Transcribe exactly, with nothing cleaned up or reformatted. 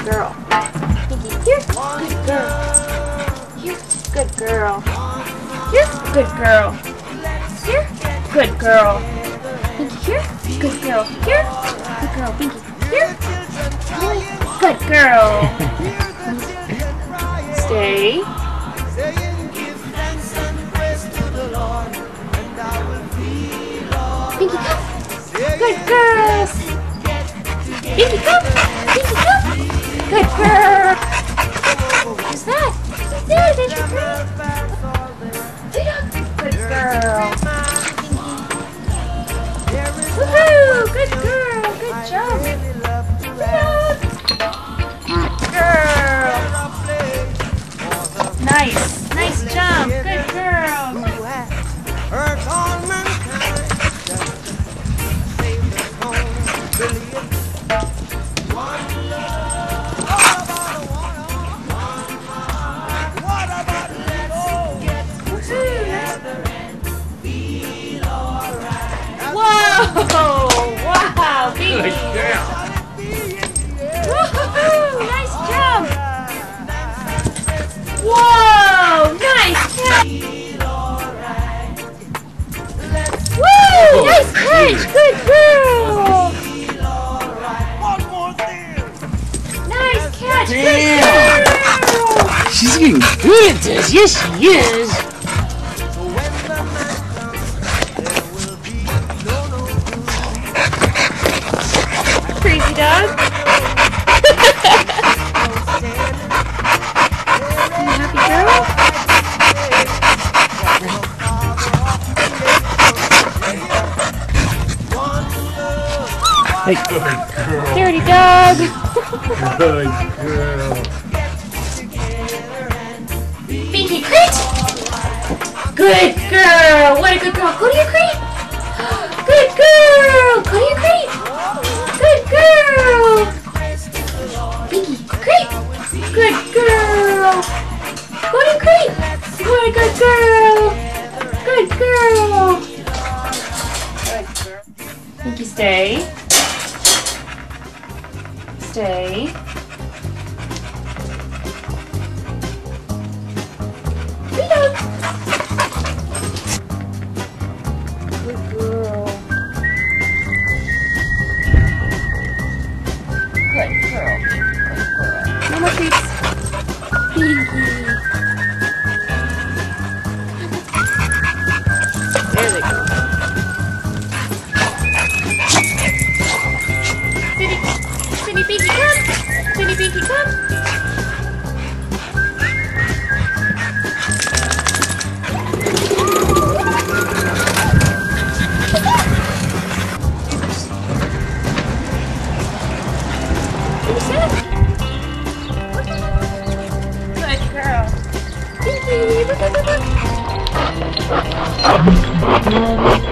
girl. Pinky, here. Good girl. Here. Good girl. Here. Good girl. Here. Good girl. Pinky, here. Good girl. Here. Good girl. Pinky, here. Good girl. Stay. Pinky, come. Good girls. Pinky, come. Pinky, come. Good girl. Who's that? There, there's your girl. Good girl. Woohoo! Good girl. Good job. Good girl. Nice. Nice jump. Good girl. Whoa! Wow! Good girl! Woohoo! Nice jump! Whoa! Nice catch! Woo! Nice catch! Good girl! Nice catch! Good girl! She's getting good at this. Yes, she is. Crazy dog. You happy girl? Hey, good girl. Dirty dog. Good girl. Pinky, crate. Good girl. What a good girl. Go to your crate. Good girl. Go to your crate. Good girl! Pinky, crate! Good girl! Go to crate! What a good girl! Good girl! Pinky, stay. Stay. Good dog! Good girl. Good girl. Good girl. No more treats. Pinky. There they go. City, City Pinky, come. City Pinky, come. Good girl. Pinky, look, look, look, look.